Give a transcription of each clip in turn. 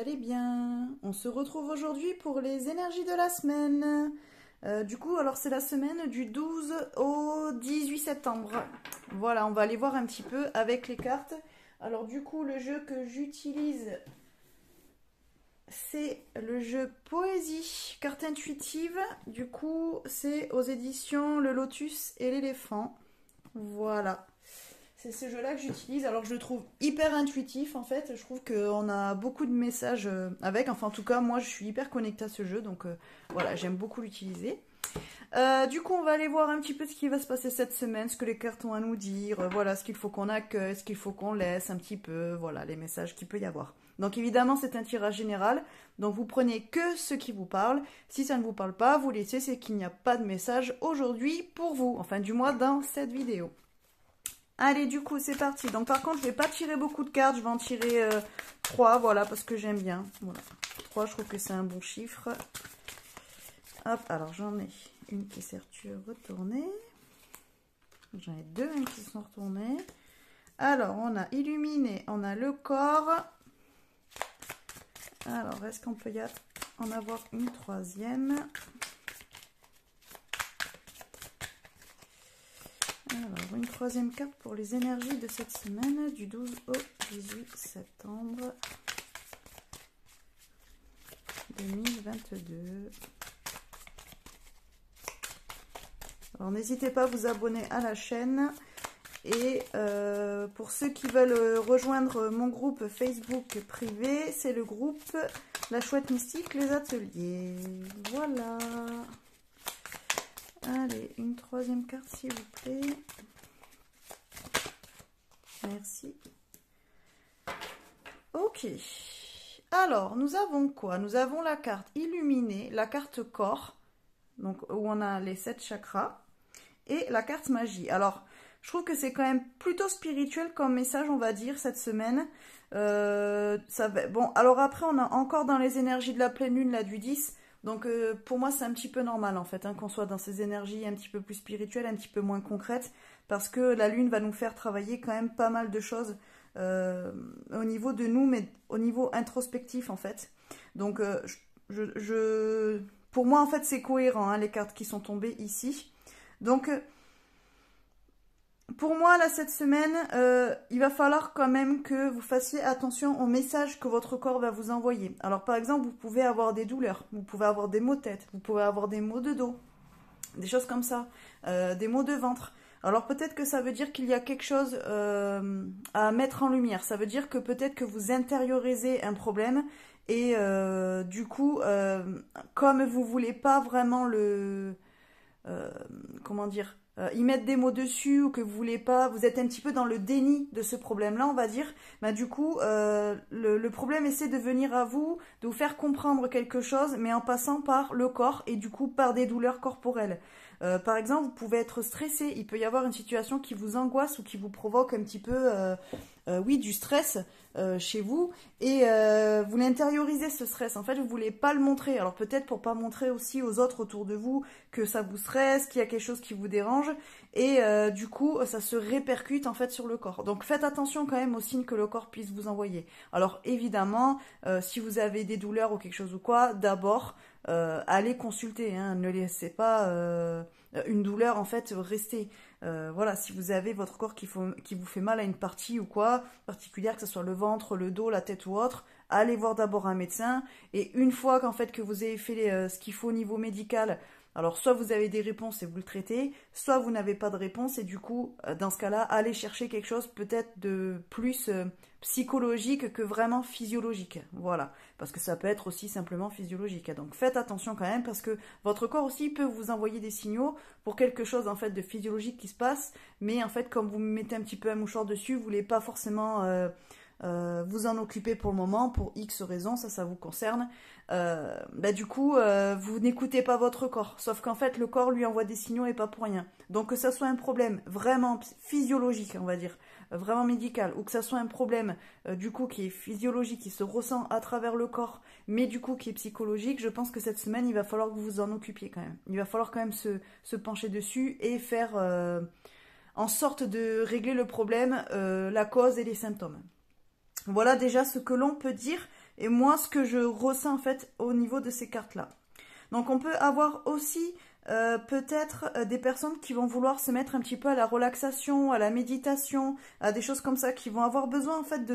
allez bien? On se retrouve aujourd'hui pour les énergies de la semaine. Du coup, alors c'est la semaine du 12 au 18 septembre. Voilà, on va aller voir un petit peu avec les cartes. Alors du coup, le jeu que j'utilise, c'est le jeu Poésie, carte intuitive. Du coup, c'est aux éditions Le Lotus et l'Éléphant. Voilà. C'est ce jeu-là que j'utilise. Alors, je le trouve hyper intuitif, en fait. Je trouve qu'on a beaucoup de messages avec. Enfin, en tout cas, moi, je suis hyper connectée à ce jeu. Donc, voilà, j'aime beaucoup l'utiliser. Du coup, on va aller voir un petit peu ce qui va se passer cette semaine, ce que les cartes ont à nous dire. Voilà, ce qu'il faut qu'on accueille, ce qu'il faut qu'on laisse un petit peu. Voilà, les messages qu'il peut y avoir. Donc, évidemment, c'est un tirage général. Donc, vous prenez que ce qui vous parle. Si ça ne vous parle pas, vous laissez. C'est qu'il n'y a pas de message aujourd'hui pour vous. Enfin, du moins, dans cette vidéo. Allez, du coup, c'est parti. Donc, par contre, je ne vais pas tirer beaucoup de cartes. Je vais en tirer 3, voilà, parce que j'aime bien. Voilà. 3, je trouve que c'est un bon chiffre. Hop, alors j'en ai une qui s'est retournée. J'en ai deux qui sont retournées. Alors, on a illuminé, on a le corps. Alors, est-ce qu'on peut en avoir une troisième? Alors, une troisième carte pour les énergies de cette semaine, du 12 au 18 septembre 2022. Alors, n'hésitez pas à vous abonner à la chaîne. Et pour ceux qui veulent rejoindre mon groupe Facebook privé, c'est le groupe La Chouette Mystique, les ateliers. Voilà. Allez, une troisième carte s'il vous plaît. Merci. Ok. Alors, nous avons quoi? Nous avons la carte illuminée, la carte corps, donc où on a les 7 chakras, et la carte magie. Alors, je trouve que c'est quand même plutôt spirituel comme message, on va dire, cette semaine. Bon, alors après, on a encore dans les énergies de la pleine lune, là, du 10. Donc, pour moi, c'est un petit peu normal, en fait, hein, qu'on soit dans ces énergies un petit peu plus spirituelles, un petit peu moins concrètes, parce que la lune va nous faire travailler quand même pas mal de choses au niveau de nous, mais au niveau introspectif, en fait. Donc, pour moi, en fait, c'est cohérent, hein, les cartes qui sont tombées ici. Donc, pour moi, là, cette semaine, il va falloir quand même que vous fassiez attention aux messages que votre corps va vous envoyer. Alors, par exemple, vous pouvez avoir des douleurs, vous pouvez avoir des maux de tête, vous pouvez avoir des maux de dos, des choses comme ça, des maux de ventre. Alors, peut-être que ça veut dire qu'il y a quelque chose à mettre en lumière. Ça veut dire que peut-être que vous intériorisez un problème et du coup, comme vous voulez pas vraiment comment dire, y mettre des mots dessus ou que vous voulez pas, vous êtes un petit peu dans le déni de ce problème-là, on va dire, bah du coup, le problème essaie de venir à vous, de vous faire comprendre quelque chose, mais en passant par le corps et du coup par des douleurs corporelles. Par exemple, vous pouvez être stressé, il peut y avoir une situation qui vous angoisse ou qui vous provoque un petit peu, oui, du stress chez vous et vous l'intériorisez ce stress. En fait, vous voulez pas le montrer. Alors peut-être pour pas montrer aussi aux autres autour de vous que ça vous stresse, qu'il y a quelque chose qui vous dérange et du coup, ça se répercute en fait sur le corps. Donc faites attention quand même aux signes que le corps puisse vous envoyer. Alors évidemment, si vous avez des douleurs ou quelque chose ou quoi, d'abord allez consulter, hein, ne laissez pas une douleur en fait rester. Voilà, si vous avez votre corps qui vous fait mal à une partie ou quoi, particulière, que ce soit le ventre, le dos, la tête ou autre, allez voir d'abord un médecin. Et une fois qu'en fait que vous avez fait ce qu'il faut au niveau médical, alors soit vous avez des réponses et vous le traitez, soit vous n'avez pas de réponse et du coup, dans ce cas-là, allez chercher quelque chose peut-être de plus psychologique que vraiment physiologique. Voilà, parce que ça peut être aussi simplement physiologique. Donc faites attention quand même parce que votre corps aussi peut vous envoyer des signaux pour quelque chose en fait de physiologique qui se passe, mais en fait comme vous mettez un petit peu un mouchoir dessus, vous voulez pas forcément vous en occuper pour le moment, pour X raisons, ça vous concerne. Du coup, vous n'écoutez pas votre corps. Sauf qu'en fait, le corps lui envoie des signaux et pas pour rien. Donc que ça soit un problème vraiment physiologique, on va dire, vraiment médical, ou que ça soit un problème du coup qui est physiologique, qui se ressent à travers le corps, mais du coup qui est psychologique, je pense que cette semaine, il va falloir que vous vous en occupiez quand même. Il va falloir quand même se pencher dessus et faire en sorte de régler le problème, la cause et les symptômes. Voilà déjà ce que l'on peut dire et moi ce que je ressens en fait au niveau de ces cartes-là. Donc on peut avoir aussi peut-être des personnes qui vont vouloir se mettre un petit peu à la relaxation, à la méditation, à des choses comme ça, qui vont avoir besoin en fait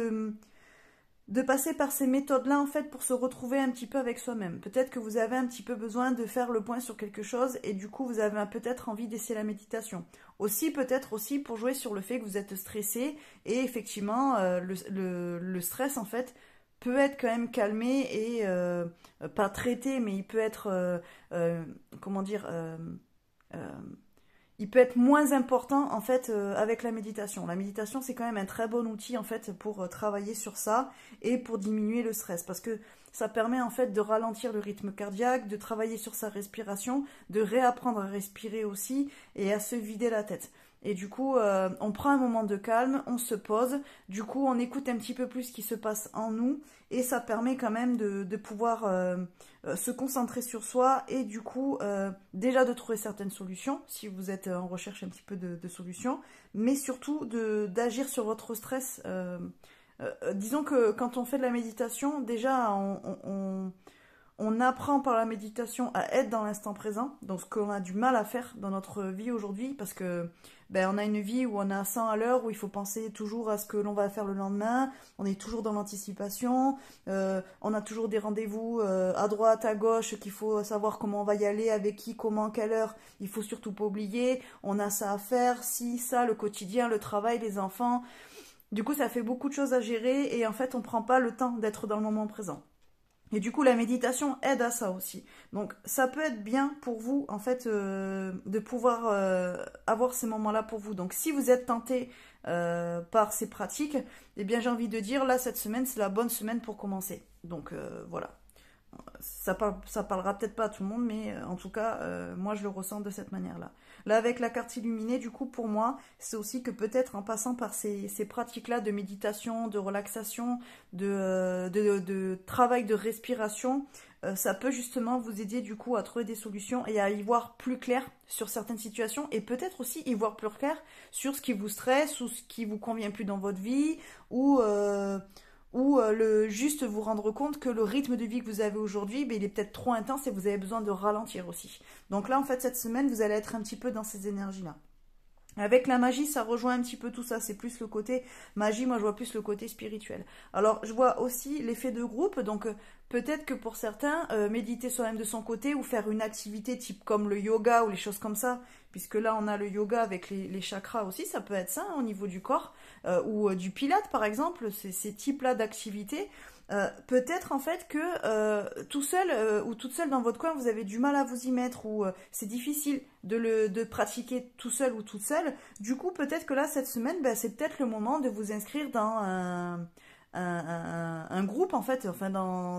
de passer par ces méthodes-là en fait pour se retrouver un petit peu avec soi-même. Peut-être que vous avez un petit peu besoin de faire le point sur quelque chose et du coup vous avez peut-être envie d'essayer la méditation. Aussi peut-être aussi pour jouer sur le fait que vous êtes stressé et effectivement le stress en fait peut être quand même calmé et pas traité, mais il peut être comment dire euh, il peut être moins important en fait avec la méditation. La méditation c'est quand même un très bon outil en fait pour travailler sur ça et pour diminuer le stress parce que ça permet en fait de ralentir le rythme cardiaque, de travailler sur sa respiration, de réapprendre à respirer aussi et à se vider la tête. Et du coup, on prend un moment de calme, on se pose, du coup on écoute un petit peu plus ce qui se passe en nous et ça permet quand même de pouvoir se concentrer sur soi et du coup déjà de trouver certaines solutions si vous êtes en recherche un petit peu de solutions, mais surtout d'agir sur votre stress. Disons que quand on fait de la méditation, déjà on apprend par la méditation à être dans l'instant présent, donc ce qu'on a du mal à faire dans notre vie aujourd'hui, parce que on a une vie où on est à 100 à l'heure, où il faut penser toujours à ce que l'on va faire le lendemain, on est toujours dans l'anticipation, on a toujours des rendez-vous à droite, à gauche, qu'il faut savoir comment on va y aller, avec qui, comment, quelle heure, il faut surtout pas oublier, on a ça à faire, ci, ça, le quotidien, le travail, les enfants. Du coup, ça fait beaucoup de choses à gérer et en fait, on prend pas le temps d'être dans le moment présent. Et du coup, la méditation aide à ça aussi. Donc, ça peut être bien pour vous, en fait, de pouvoir avoir ces moments-là pour vous. Donc, si vous êtes tenté par ces pratiques, eh bien, j'ai envie de dire, là, cette semaine, c'est la bonne semaine pour commencer. Donc, voilà. Ça parlera peut-être pas à tout le monde, mais en tout cas, moi, je le ressens de cette manière-là. Là, avec la carte illuminée, du coup, pour moi, c'est aussi que peut-être en passant par ces pratiques-là de méditation, de relaxation, de travail de respiration, ça peut justement vous aider, du coup, à trouver des solutions et à y voir plus clair sur certaines situations et peut-être aussi y voir plus clair sur ce qui vous stresse ou ce qui vous convient plus dans votre vie ou juste vous rendre compte que le rythme de vie que vous avez aujourd'hui, il est peut-être trop intense et vous avez besoin de ralentir aussi. Donc là, en fait, cette semaine, vous allez être un petit peu dans ces énergies-là. Avec la magie, ça rejoint un petit peu tout ça. C'est plus le côté magie, moi je vois plus le côté spirituel. Alors, je vois aussi l'effet de groupe. Donc, peut-être que pour certains, méditer soi-même de son côté ou faire une activité type comme le yoga ou les choses comme ça, puisque là, on a le yoga avec les chakras aussi, ça peut être ça au niveau du corps, ou du pilate par exemple, ces types-là d'activités. Peut-être en fait que tout seul ou toute seule dans votre coin vous avez du mal à vous y mettre ou c'est difficile de pratiquer tout seul ou toute seule. Du coup peut-être que là cette semaine c'est peut-être le moment de vous inscrire dans un groupe en fait, enfin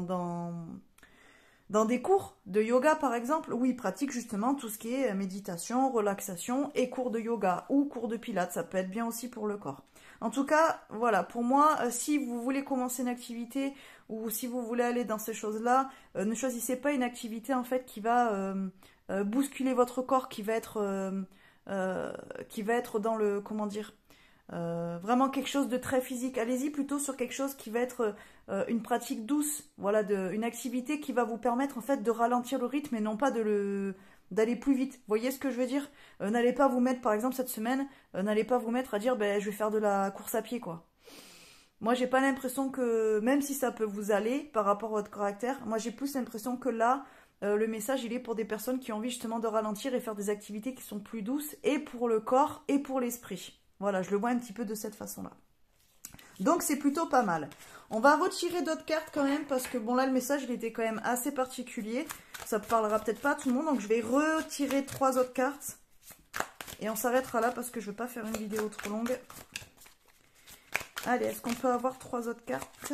dans des cours de yoga par exemple, où ils pratiquent justement tout ce qui est méditation, relaxation et cours de yoga ou cours de pilates, ça peut être bien aussi pour le corps. En tout cas, voilà, pour moi, si vous voulez commencer une activité ou si vous voulez aller dans ces choses-là, ne choisissez pas une activité en fait qui va bousculer votre corps, qui va être dans le, comment dire, vraiment quelque chose de très physique. Allez-y plutôt sur quelque chose qui va être une pratique douce, voilà, une activité qui va vous permettre en fait de ralentir le rythme et non pas d'aller plus vite. Vous voyez ce que je veux dire? N'allez pas vous mettre, par exemple, cette semaine, n'allez pas vous mettre à dire, je vais faire de la course à pied, quoi. Moi, j'ai pas l'impression que, même si ça peut vous aller par rapport à votre caractère, moi j'ai plus l'impression que là, le message, il est pour des personnes qui ont envie justement de ralentir et faire des activités qui sont plus douces, et pour le corps, et pour l'esprit. Voilà, je le vois un petit peu de cette façon-là. Donc, c'est plutôt pas mal. On va retirer d'autres cartes quand même, parce que bon, là, le message, il était quand même assez particulier. Ça ne parlera peut-être pas à tout le monde, donc je vais retirer 3 autres cartes. Et on s'arrêtera là, parce que je ne veux pas faire une vidéo trop longue. Allez, est-ce qu'on peut avoir 3 autres cartes?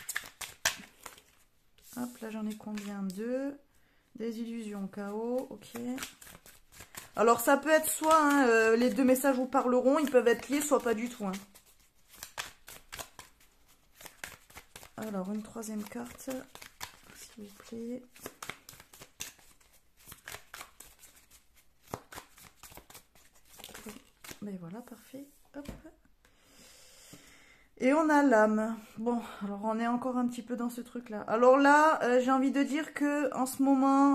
Hop, là, j'en ai combien? 2. Des illusions, chaos, ok. Alors, ça peut être soit, les deux messages vous parleront, ils peuvent être liés, soit pas du tout, hein. Alors, une troisième carte, s'il vous plaît. Ben voilà, parfait. Hop. Et on a l'âme. Bon, alors on est encore un petit peu dans ce truc-là. Alors là, j'ai envie de dire que en ce moment,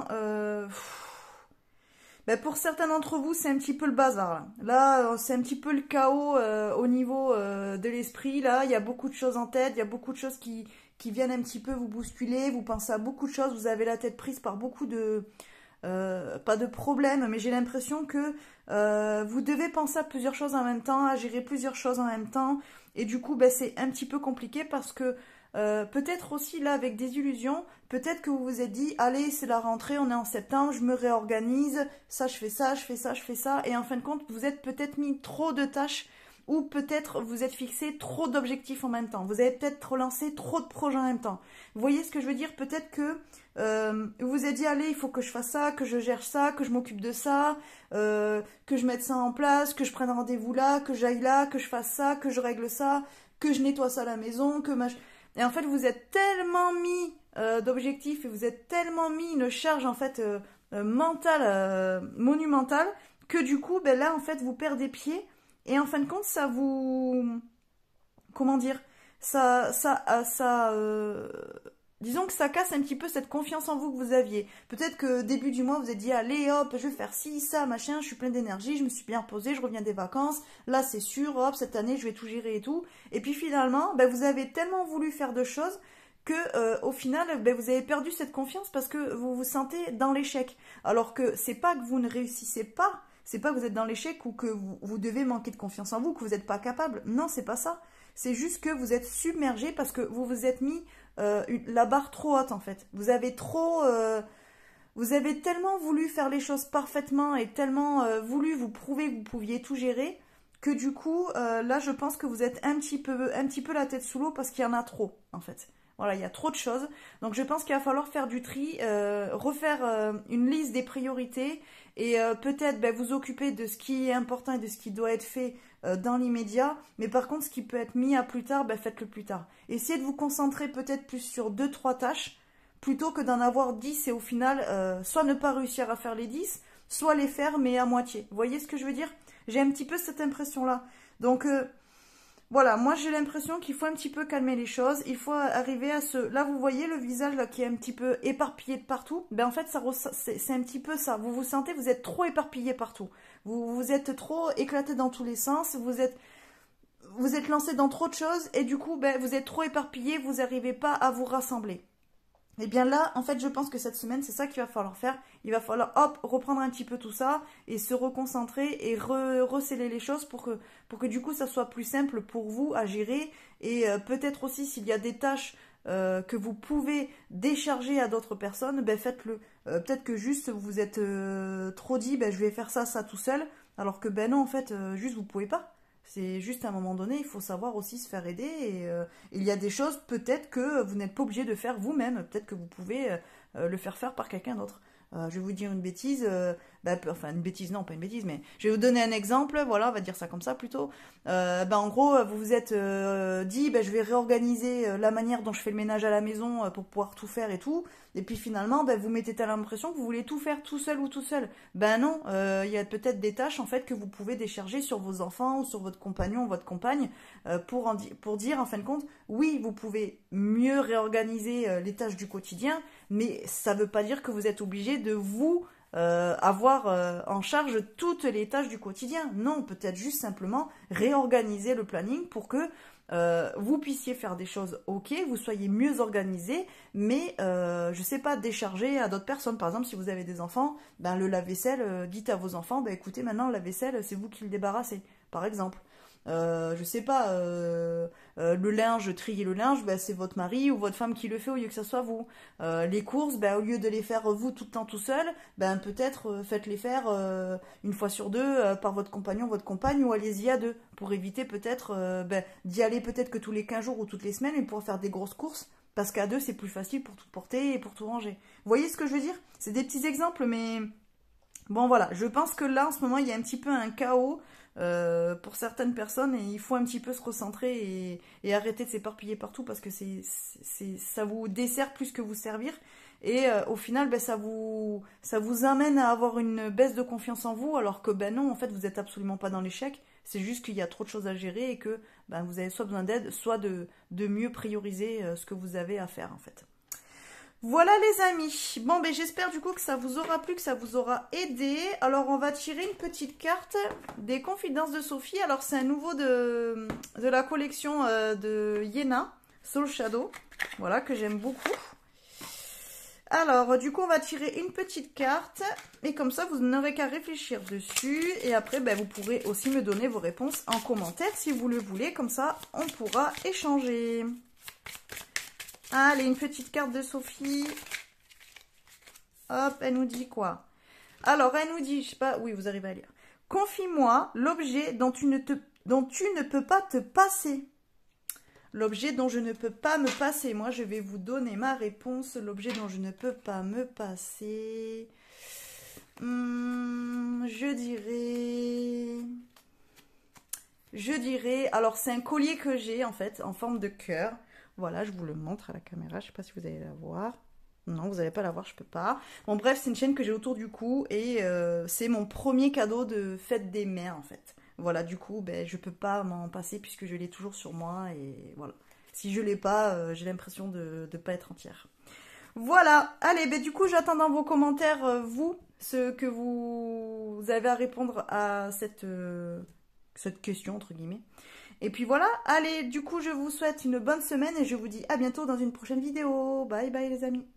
ben pour certains d'entre vous, c'est un petit peu le bazar. Là, c'est un petit peu le chaos au niveau de l'esprit. Là, il y a beaucoup de choses en tête, il y a beaucoup de choses qui viennent un petit peu vous bousculer. Vous pensez à beaucoup de choses, vous avez la tête prise par beaucoup de pas de problème, mais j'ai l'impression que vous devez penser à plusieurs choses en même temps, à gérer plusieurs choses en même temps, et du coup, ben, c'est un petit peu compliqué parce que peut-être aussi là avec des illusions, peut-être que vous vous êtes dit, allez, c'est la rentrée, on est en septembre, je me réorganise, ça, je fais ça, je fais ça, je fais ça, et en fin de compte, vous êtes peut-être mis trop de tâches ou peut-être vous êtes fixé trop d'objectifs en même temps. Vous avez peut-être lancé trop de projets en même temps. Vous voyez ce que je veux dire? Peut-être que vous vous êtes dit, allez, il faut que je fasse ça, que je gère ça, que je m'occupe de ça, que je mette ça en place, que je prenne rendez-vous là, que j'aille là, que je fasse ça, que je règle ça, que je nettoie ça à la maison, que ma... Et en fait, vous êtes tellement mis d'objectifs et vous êtes tellement mis une charge en fait mentale, monumentale, que du coup, ben là, en fait, vous perdez pied. Et en fin de compte, ça vous... Comment dire? Disons que ça casse un petit peu cette confiance en vous que vous aviez. Peut-être que début du mois, vous êtes dit, allez hop, je vais faire ci, ça, machin, je suis plein d'énergie, je me suis bien reposée, je reviens des vacances, là c'est sûr, hop, cette année je vais tout gérer et tout. Et puis finalement, ben, vous avez tellement voulu faire de choses que au final, ben, vous avez perdu cette confiance parce que vous vous sentez dans l'échec. Alors que c'est pas que vous ne réussissez pas, c'est pas que vous êtes dans l'échec ou que vous devez manquer de confiance en vous, que vous n'êtes pas capable. Non, c'est pas ça. C'est juste que vous êtes submergé parce que vous vous êtes mis la barre trop haute en fait. Vous avez tellement voulu faire les choses parfaitement et tellement voulu vous prouver que vous pouviez tout gérer que du coup, là, je pense que vous êtes un petit peu la tête sous l'eau parce qu'il y en a trop en fait. Voilà, il y a trop de choses. Donc je pense qu'il va falloir faire du tri, refaire une liste des priorités et peut-être ben, vous occuper de ce qui est important et de ce qui doit être fait dans l'immédiat. Mais par contre, ce qui peut être mis à plus tard, ben, faites-le plus tard. Essayez de vous concentrer peut-être plus sur deux trois tâches plutôt que d'en avoir 10 et au final, soit ne pas réussir à faire les 10, soit les faire mais à moitié. Vous voyez ce que je veux dire? J'ai un petit peu cette impression-là. Donc... voilà, moi j'ai l'impression qu'il faut un petit peu calmer les choses, il faut arriver à ce... Là vous voyez le visage là qui est un petit peu éparpillé de partout, ben en fait c'est un petit peu ça, vous vous sentez, vous êtes trop éparpillé partout, vous êtes trop éclaté dans tous les sens, vous êtes lancé dans trop de choses et du coup ben, vous êtes trop éparpillé, vous n'arrivez pas à vous rassembler. Et bien là, en fait, je pense que cette semaine, c'est ça qu'il va falloir faire. Il va falloir, hop, reprendre un petit peu tout ça et se reconcentrer et resceller les choses pour que du coup, ça soit plus simple pour vous à gérer. Et peut-être aussi, s'il y a des tâches que vous pouvez décharger à d'autres personnes, ben faites-le. Peut-être que juste, vous vous êtes trop dit, ben je vais faire ça, ça tout seul. Alors que ben non, en fait, juste, vous pouvez pas. C'est juste à un moment donné, il faut savoir aussi se faire aider et il y a des choses peut-être que vous n'êtes pas obligé de faire vous-même, peut-être que vous pouvez le faire par quelqu'un d'autre. Je vais vous dire une bêtise, enfin une bêtise non, pas une bêtise, mais je vais vous donner un exemple, voilà, on va dire ça comme ça plutôt. En gros, vous vous êtes dit, je vais réorganiser la manière dont je fais le ménage à la maison pour pouvoir tout faire et tout, et puis finalement, vous mettez tellement l'impression que vous voulez tout faire tout seul ou tout seul. Ben non, il y a peut-être des tâches en fait que vous pouvez décharger sur vos enfants ou sur votre compagnon ou votre compagne pour dire en fin de compte, oui, vous pouvez mieux réorganiser les tâches du quotidien, mais ça ne veut pas dire que vous êtes obligé de vous avoir en charge toutes les tâches du quotidien. Non, peut-être juste simplement réorganiser le planning pour que vous puissiez faire des choses, ok, vous soyez mieux organisé, mais je sais pas, décharger à d'autres personnes. Par exemple, si vous avez des enfants, le lave-vaisselle, dites à vos enfants, écoutez, maintenant le lave-vaisselle, c'est vous qui le débarrassez, par exemple. Je sais pas, le linge, trier le linge, c'est votre mari ou votre femme qui le fait au lieu que ça soit vous. Les courses, au lieu de les faire vous tout le temps tout seul, peut-être faites-les faire une fois sur deux par votre compagnon, votre compagne, ou allez-y à deux, pour éviter peut-être d'y aller peut-être que tous les 15 jours ou toutes les semaines, et pour faire des grosses courses, parce qu'à deux c'est plus facile pour tout porter et pour tout ranger. Vous voyez ce que je veux dire? C'est des petits exemples, mais bon voilà, je pense que là en ce moment il y a un petit peu un chaos pour certaines personnes et il faut un petit peu se recentrer et arrêter de s'éparpiller partout parce que ça vous dessert plus que vous servir. Et au final, ben, ça vous amène à avoir une baisse de confiance en vous, alors que ben non, en fait, vous n'êtes absolument pas dans l'échec. C'est juste qu'il y a trop de choses à gérer et que ben, vous avez soit besoin d'aide, soit de mieux prioriser ce que vous avez à faire, en fait. Voilà les amis. Bon, ben j'espère du coup que ça vous aura plu, que ça vous aura aidé. Alors, on va tirer une petite carte des Confidences de Sophie. Alors, c'est un nouveau de la collection de Yéna, Soul Shadow. Voilà, que j'aime beaucoup. Alors, du coup, on va tirer une petite carte. Et comme ça, vous n'aurez qu'à réfléchir dessus. Et après, ben, vous pourrez aussi me donner vos réponses en commentaire si vous le voulez. Comme ça, on pourra échanger. Allez, une petite carte de Sophie. Hop, elle nous dit quoi? Alors, elle nous dit, je sais pas, oui, vous arrivez à lire. Confie-moi l'objet dont tu ne peux pas te passer. L'objet dont je ne peux pas me passer. Moi, je vais vous donner ma réponse. L'objet dont je ne peux pas me passer. Je dirais... Alors, c'est un collier que j'ai, en fait, en forme de cœur. Voilà, je vous le montre à la caméra. Je ne sais pas si vous allez la voir. Non, vous n'allez pas la voir, je peux pas. Bon, bref, c'est une chaîne que j'ai autour du cou. Et c'est mon premier cadeau de fête des mères, en fait. Voilà, du coup, ben, je peux pas m'en passer puisque je l'ai toujours sur moi. Et voilà. Si je l'ai pas, j'ai l'impression de ne pas être entière. Voilà. Allez, ben, du coup, j'attends dans vos commentaires, vous, ce que vous avez à répondre à cette question, entre guillemets. Et puis voilà, allez, du coup, je vous souhaite une bonne semaine et je vous dis à bientôt dans une prochaine vidéo. Bye bye les amis.